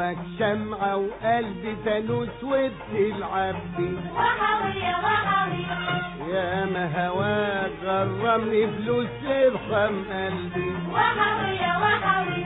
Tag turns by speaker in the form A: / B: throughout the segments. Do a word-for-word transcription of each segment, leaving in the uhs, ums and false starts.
A: حبك شمعة وقلبي فانوس وبتلعب بي
B: وحوي يا وحوي
A: يا ما هواك غرمني فلوس ارحم قلبي
B: وحوي يا وحوي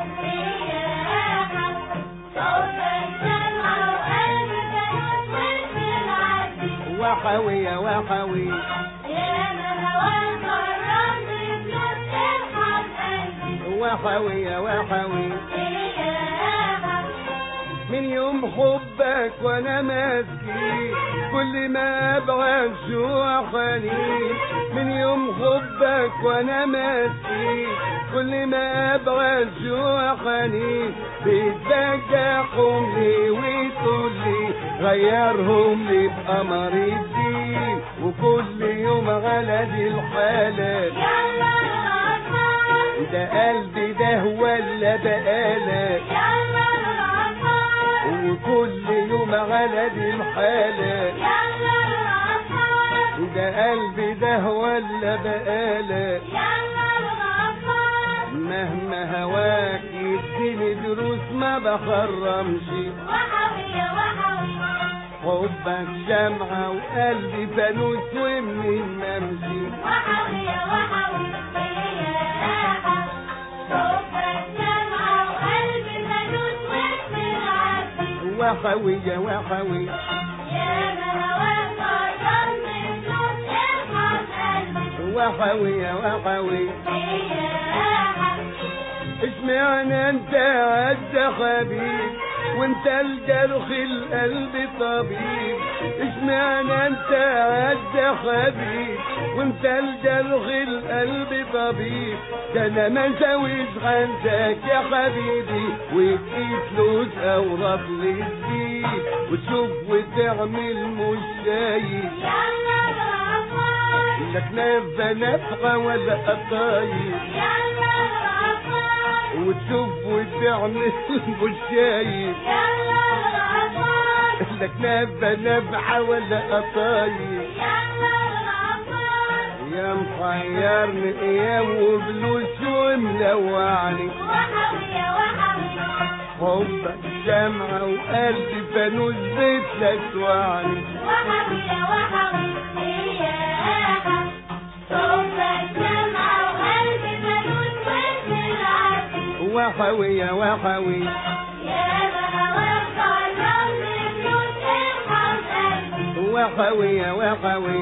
B: يا حب صوتك شمعة وقلبي فانوس وبتلعب بي
A: وحوي يا وحوي
B: يا ما هواك غرمني فلوس ارحم قلبي
A: وحوي يا وحوي
B: يا حب
A: من يوم حبك وانا مسكين كل ما ابغى جوع حنين من يوم حبك وانا مسكين كل ما ابغى جوع حنين بتبجحهم لي وتقول لي غيرهم لي بقمر الدين وكل يوم على دي الحالة
B: يلا الأطفال
A: ده قلبي ده ولا بقالك
B: يلا الأطفال
A: وكل يوم على دي الحالة
B: يلا الأطفال
A: ده قلبي ده ولا بقالك
B: يلا الأطفال
A: مهما هواك يديني دروس ما بخرمش
B: وحوي يا وحوي
A: حبك شمعة وقلبي فانوس ومنين ما امشي
B: وحوي يا وحوي يا حب صوتك شمعة وقلبي فانوس وبتلعب بي
A: وحوي يا وحوي
B: يا ما هواك غرمني فلوس ارحم قلبي
A: وحوي يا وحوي
B: يا حب
A: اشمعنى انت عز خبيب وانت الجرح القلب طبيب اشمعنى انت عز خبيب وانت الجرح القلب طبيب ده انا ما سويش عندك يا حبيبي وادي فلوس او رطل الدين وتشوف وتعمل مش شايف
B: يلا الأطفال
A: لك نافة نفقة ولا قطايف
B: يلا الأطفال
A: وتشوف وتعمل مش شايف
B: يلا الأطفال
A: لك نافة نفعة ولا قطايف
B: يلا الأطفال
A: يا محيرني ايام وفلوس وملوعني
B: وحوي يا وحوي
A: حبك شمعة وقلبي فانوس بتلسوعني
B: وحوي يا وحوي يا حب صوتك شمعة وقلبي فانوس وبتلعب بي
A: وحوي يا وحوي
B: يا ما هواك غرمني فلوس ارحم قلبي
A: وحوي يا وحوي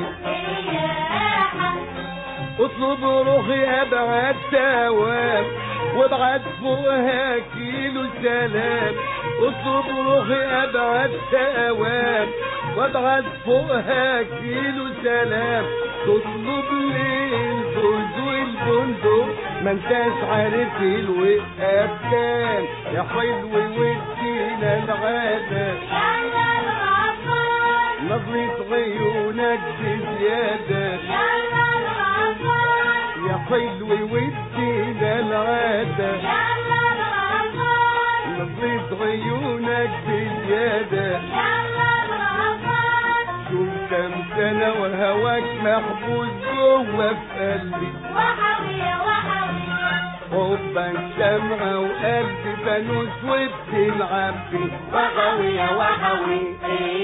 B: يا حب
A: اطلب روحي ابعد توام وابعد فوقها كيلو سلام اطلب روحي ابعد توام وابعد فوقها كيلو سلام تطلب لي الفوز والبندق ما انتاش عارف الوقف كان يا حلو ودينا العادة
B: يلا الأطفال
A: نظرة عيونك بزيادة
B: يلا الأطفال
A: يا حلو ودينا العادة
B: يلا الأطفال
A: نظرة عيونك بزيادة
B: يلا الأطفال
A: شوف كم سنة وهواك محبوس جوه في قلبي
B: وحوي يا وحوي
A: حبك شمعة وقلبي فانوس وبتلعب بي وحوي يا وحوي